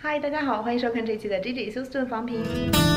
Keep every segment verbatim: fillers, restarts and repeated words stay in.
嗨，大家好，欢迎收看这期的 J J 休斯顿房评。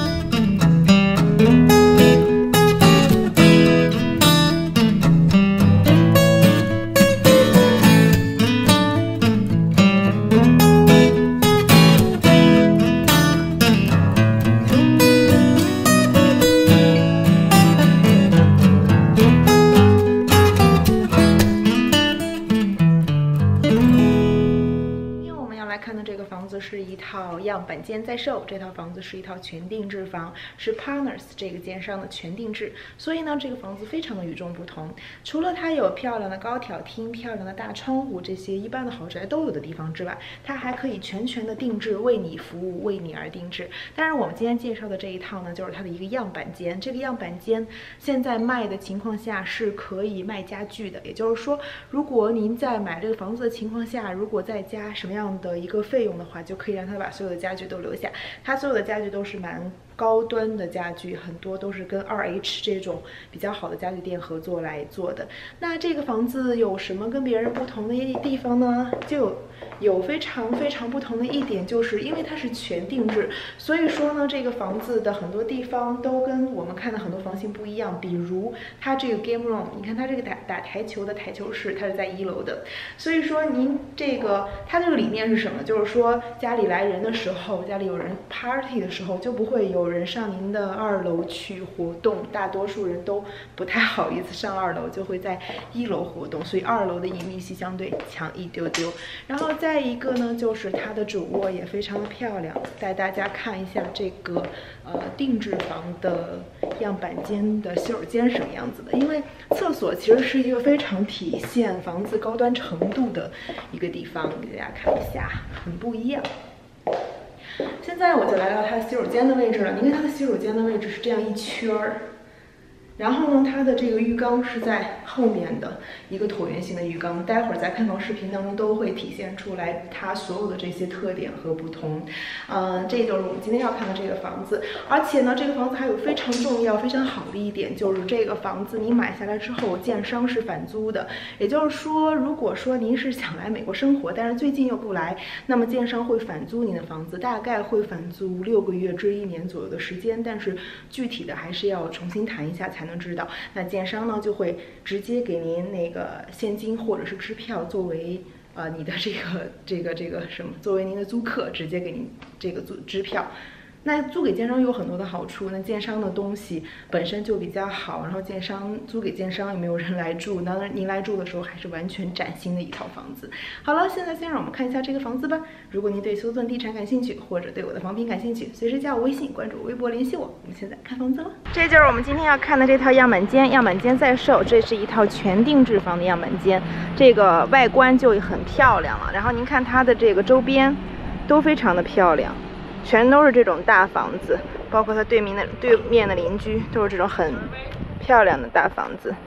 看的这个房子是一套样板间在售，这套房子是一套全定制房，是 Partners 这个奸商的全定制，所以呢，这个房子非常的与众不同。除了它有漂亮的高挑厅、漂亮的大窗户这些一般的豪宅都有的地方之外，它还可以全权的定制，为你服务，为你而定制。当然，我们今天介绍的这一套呢，就是它的一个样板间。这个样板间现在卖的情况下是可以卖家具的，也就是说，如果您在买这个房子的情况下，如果再加什么样的一个费用的话，就可以让他把所有的家具都留下。他所有的家具都是蛮高端的家具，很多都是跟 二 H 这种比较好的家具店合作来做的。那这个房子有什么跟别人不同的地方呢？就有非常非常不同的一点，就是因为它是全定制，所以说呢，这个房子的很多地方都跟我们看的很多房型不一样。比如它这个 game room， 你看它这个打打台球的台球室，它是在一楼的。所以说您这个它这个理念是什么？就是说家里来人的时候，家里有人 party 的时候，就不会有人上您的二楼去活动。大多数人都不太好意思上二楼，就会在一楼活动，所以二楼的隐秘性相对强一丢丢。然后再一个呢，就是它的主卧也非常的漂亮，带大家看一下这个呃定制房的样板间的洗手间什么样子的。因为厕所其实是一个非常体现房子高端程度的一个地方，给大家看一下，很不一样。现在我就来到它洗手间的位置了。你看它的洗手间的位置是这样一圈儿，然后呢，它的这个浴缸是在后面的一个椭圆形的浴缸，待会儿在看房视频当中都会体现出来它所有的这些特点和不同。嗯、呃，这就是我们今天要看的这个房子。而且呢，这个房子还有非常重要、非常好的一点，就是这个房子你买下来之后，建商是返租的。也就是说，如果说您是想来美国生活，但是最近又不来，那么建商会返租您的房子，大概会返租六个月至一年左右的时间，但是具体的还是要重新谈一下才能知道。那建商呢就会直接给您那个现金或者是支票作为呃你的这个这个这个什么，作为您的租客直接给您这个租支票。那租给建商有很多的好处，那建商的东西本身就比较好，然后建商租给建商也没有人来住，当然您来住的时候还是完全崭新的一套房子。好了，现在先让我们看一下这个房子吧。如果您对休斯顿地产感兴趣，或者对我的房评感兴趣，随时加我微信，关注我微博联系我。我们现在看房子了，这就是我们今天要看的这套样板间，样板间在售，这是一套全定制房的样板间，这个外观就很漂亮了。然后您看它的这个周边都非常的漂亮。全都是这种大房子，包括它对面的对面的邻居都是这种很漂亮的大房子。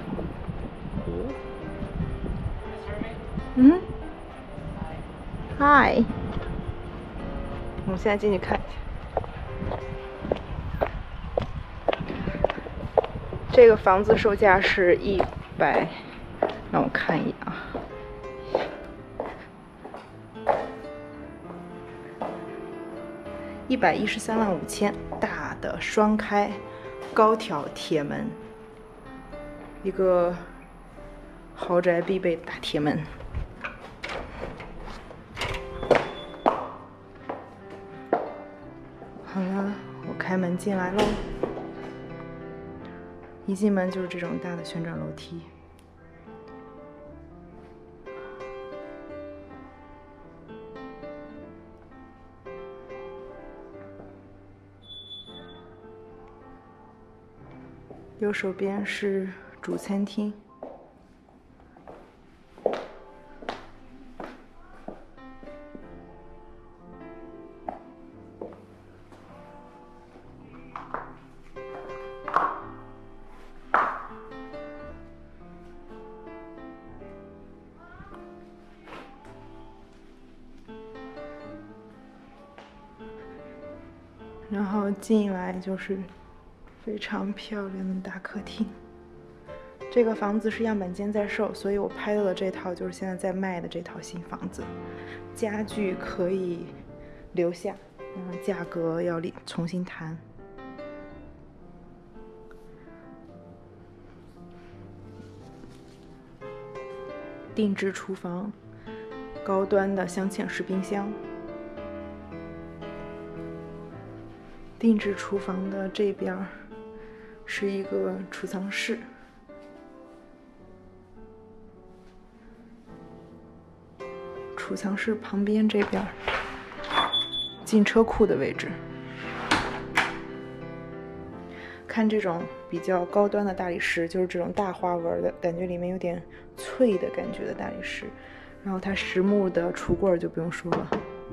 嗯 ，Hi， 我们现在进去看一下。这个房子售价是一百，让我看一眼啊。一百一十三万五千，大的双开高挑铁门，一个豪宅必备的大铁门。好了，我开门进来喽。一进门就是这种大的旋转楼梯。右手边是主餐厅，然后进来就是非常漂亮的大客厅。这个房子是样板间在售，所以我拍到的这套就是现在在卖的这套新房子。家具可以留下，嗯，价格要理重新谈。定制厨房，高端的镶嵌式冰箱。定制厨房的这边是一个储藏室，储藏室旁边这边进车库的位置。看这种比较高端的大理石，就是这种大花纹的感觉，里面有点脆的感觉的大理石。然后它实木的橱柜就不用说了。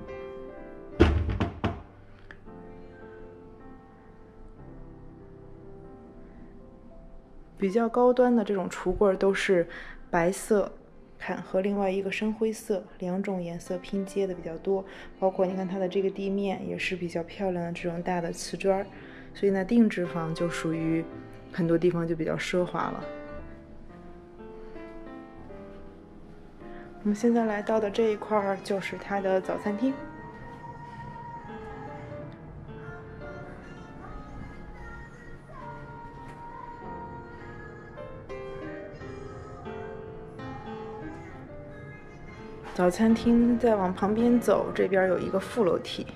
比较高端的这种橱柜都是白色，看和另外一个深灰色两种颜色拼接的比较多。包括你看它的这个地面也是比较漂亮的这种大的瓷砖。所以呢，定制房就属于很多地方就比较奢华了。我们现在来到的这一块就是它的早餐厅。早餐厅再往旁边走，这边有一个副楼梯。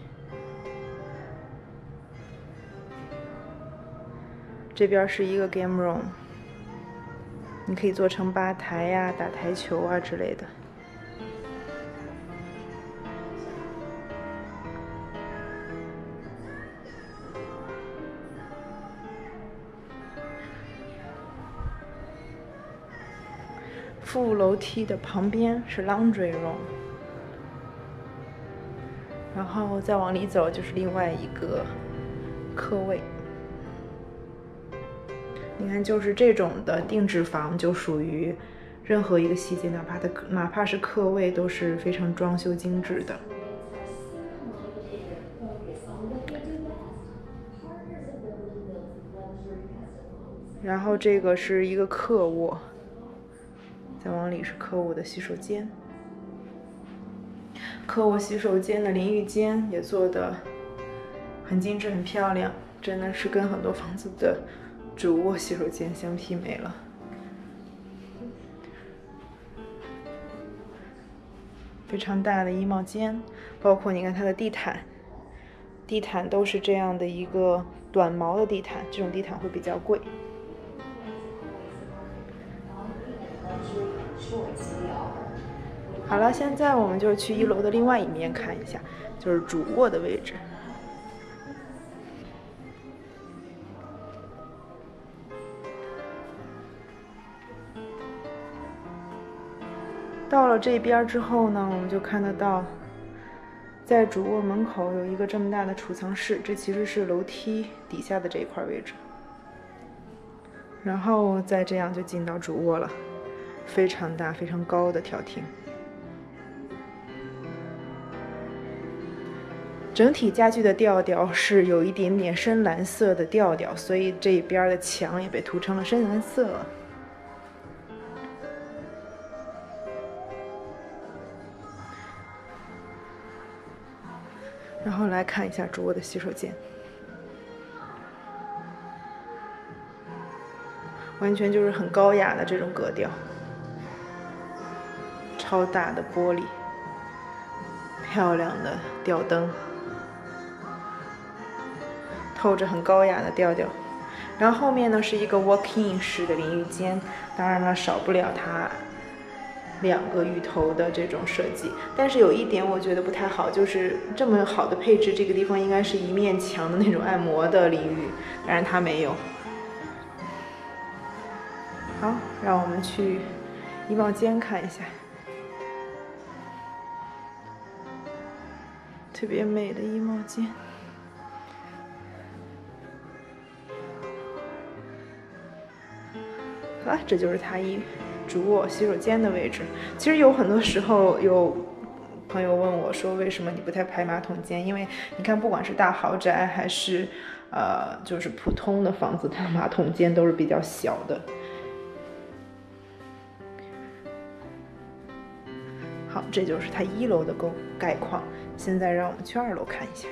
这边是一个 game room， 你可以做成吧台呀、打台球啊之类的。副楼梯的旁边是 laundry room， 然后再往里走就是另外一个客位。你看，就是这种的定制房，就属于任何一个细节，哪怕它哪怕是客位，都是非常装修精致的。然后这个是一个客卧，再往里是客卧的洗手间。客卧洗手间的淋浴间也做得很精致、很漂亮，真的是跟很多房子的主卧洗手间相媲美了。非常大的衣帽间，包括你看它的地毯，地毯都是这样的一个短毛的地毯，这种地毯会比较贵。好了，现在我们就去一楼的另外一面看一下，就是主卧的位置。到了这边之后呢，我们就看得到，在主卧门口有一个这么大的储藏室，这其实是楼梯底下的这一块位置。然后再这样就进到主卧了，非常大、非常高的挑厅。整体家具的调调是有一点点深蓝色的调调，所以这边的墙也被涂成了深蓝色。然后来看一下主卧的洗手间，完全就是很高雅的这种格调，超大的玻璃，漂亮的吊灯，透着很高雅的调调。然后后面呢是一个 walk-in 式的淋浴间，当然了，少不了它两个浴头的这种设计。但是有一点我觉得不太好，就是这么好的配置，这个地方应该是一面墙的那种按摩的淋浴，当然它没有。好，让我们去衣帽间看一下，特别美的衣帽间。好了，这就是它一主卧洗手间的位置。其实有很多时候有朋友问我说，为什么你不太排马桶间？因为你看，不管是大豪宅还是呃就是普通的房子，它的马桶间都是比较小的。好， 这就是它一楼的构概况。现在让我们去二楼看一下。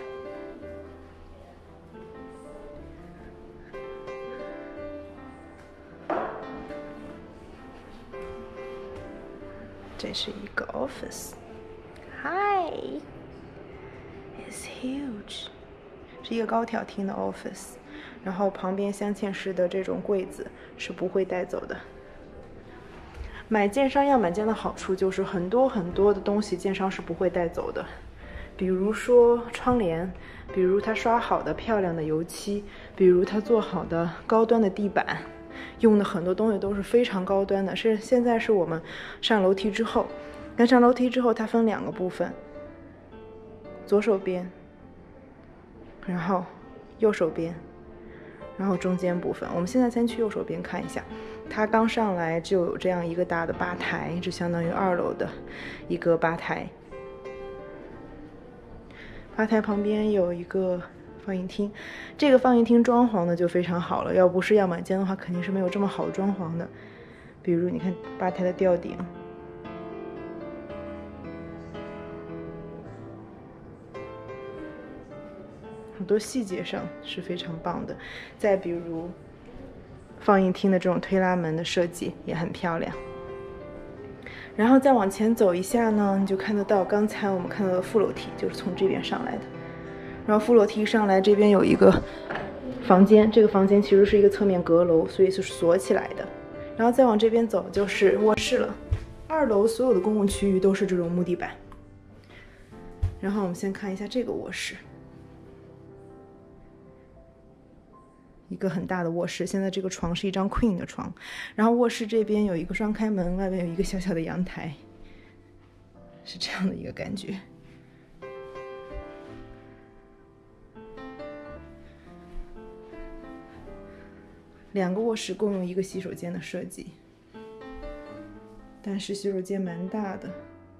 这是一个 office。 Hi, it's huge。 是一个高挑厅的 office， 然后旁边镶嵌式的这种柜子是不会带走的。买建商样板间的好处就是很多很多的东西建商是不会带走的，比如说窗帘，比如它刷好的漂亮的油漆，比如它做好的高端的地板，用的很多东西都是非常高端的。是现在是我们上楼梯之后，那上楼梯之后它分两个部分，左手边，然后右手边，然后中间部分。我们现在先去右手边看一下，它刚上来就有这样一个大的吧台，这相当于二楼的一个吧台。吧台旁边有一个放映厅，这个放映厅装潢的就非常好了，要不是样板间的话，肯定是没有这么好装潢的。比如你看吧台的吊顶，很多细节上是非常棒的。再比如放映厅的这种推拉门的设计也很漂亮。然后再往前走一下呢，你就看得到刚才我们看到的副楼梯，就是从这边上来的。然后副楼梯上来，这边有一个房间，这个房间其实是一个侧面阁楼，所以是锁起来的。然后再往这边走就是卧室了。二楼所有的公共区域都是这种木地板。然后我们先看一下这个卧室，一个很大的卧室。现在这个床是一张 queen 的床，然后卧室这边有一个双开门，外面有一个小小的阳台，是这样的一个感觉。两个卧室共用一个洗手间的设计，但是洗手间蛮大的。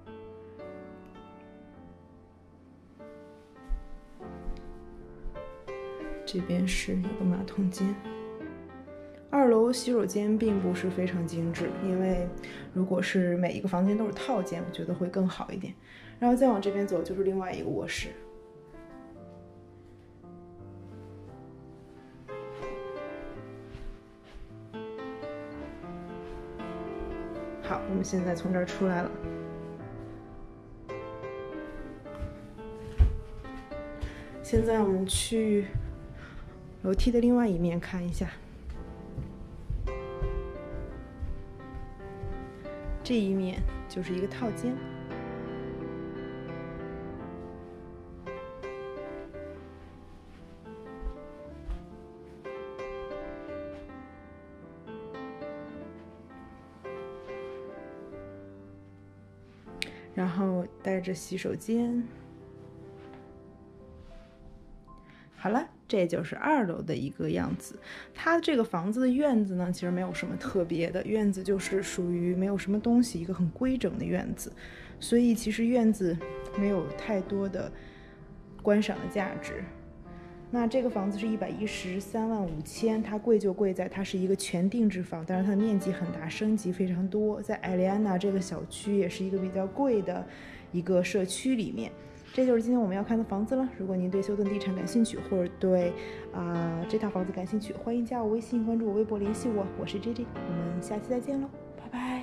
这边是有个马桶间。二楼洗手间并不是非常精致，因为如果是每一个房间都是套间，我觉得会更好一点。然后再往这边走就是另外一个卧室。好，我们现在从这儿出来了。现在我们去楼梯的另外一面看一下，这一面就是一个套间。然后带着洗手间。好了，这就是二楼的一个样子。它这个房子的院子呢，其实没有什么特别的，院子就是属于没有什么东西，一个很规整的院子，所以其实院子没有太多的观赏的价值。那这个房子是一百一十三万五千，它贵就贵在它是一个全定制房，但是它的面积很大，升级非常多。在艾利安娜这个小区也是一个比较贵的一个社区里面。这就是今天我们要看的房子了。如果您对休顿地产感兴趣，或者对啊、呃、这套房子感兴趣，欢迎加我微信，关注我微博联系我。我是 J J， 我们下期再见喽，拜拜。